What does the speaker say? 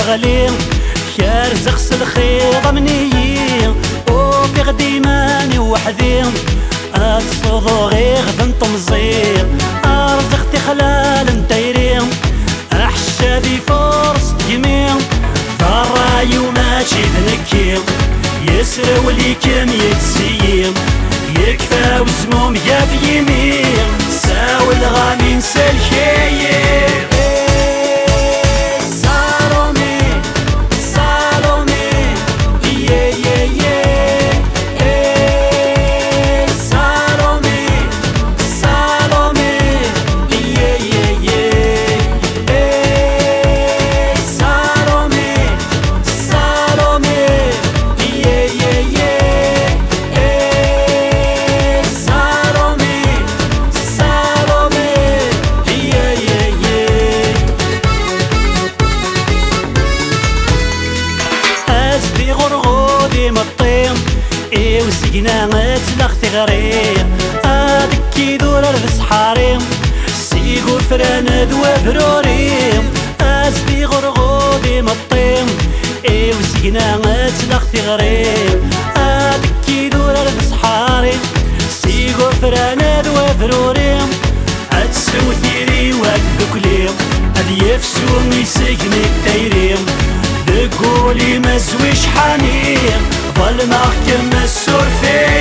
تغلي كارز غسل خيض مني وفي غدي ماني وحدي اتصدو غير بنت مزير ارزقتي خلال نتيري احشادي فرص يمين فالراي وماشي ذنكي يسرو لي كم يتسيم يكفى وسموم يا في يمين ساوي الغامي نسى الخير وسقنا متلخ تغريم هادك كيدور رفس حاريم سيقو فران دوا فروريم اسبي غرغودي مطيم وسقنا متلخ تغريم هادك كيدور رفس حاريم سيقو فران دوا فروريم اتسو ثيري وكذكليم هاد يفسو ميسقني التيريم دقولي مزويش حنين ظل محكم السور فيه